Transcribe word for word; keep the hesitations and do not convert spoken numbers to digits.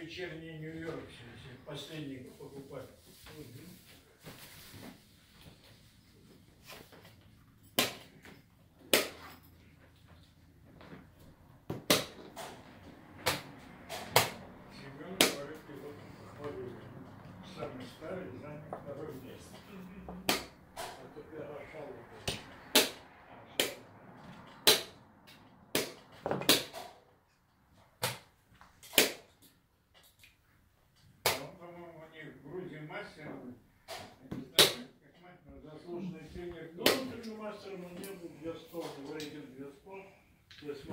вечерний Нью-Йорк, если последний покупать. Семен говорит, его похвалили. Самый старый занял второе место. Это первая шалка. Мастером, не знаю, как мать, но заслуженный тренер. Но он мастером не был, я стал в рейтинг спорт.